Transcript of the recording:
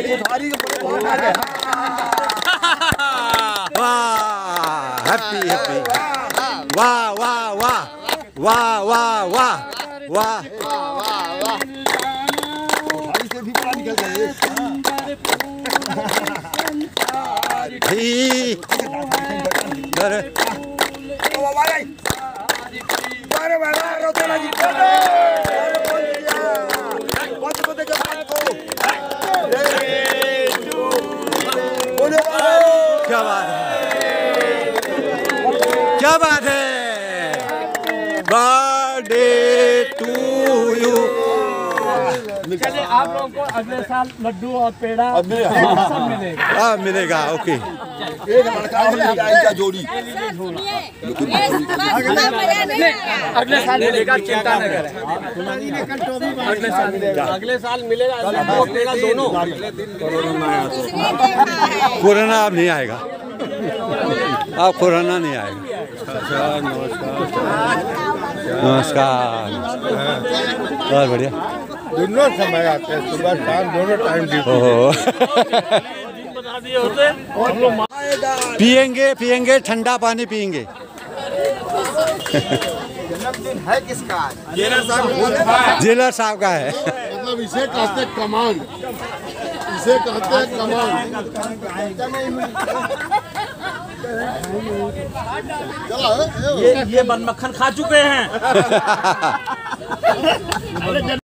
वाह happy happy वाह वाह वाह वाह वाह वाह वाह क्या बात है, क्या बात है। Birthday to you. चलिए आप लोगों को अगले साल लड्डू और पेड़ा सब मिलेगा। मिलेगा ओके। एक लड़का और इनका जोड़ी अगले साल मिलेगा, चिंता न करें। अगले साल मिलेगा लड्डू और पेड़ा दोनों। कोरोना अब नहीं आएगा, अब कोरोना नहीं आएगा। नमस्कार। बहुत बढ़िया। दोनों समय आते हैं, सुबह शाम दोनों टाइम पिएंगे पिएंगे ठंडा पानी पिएंगे। जन्मदिन है किसका? जेलर साहब का है। मतलब इसे कहते कमान, इसे कहते कमान। ये बनमक्खन खा चुके हैं।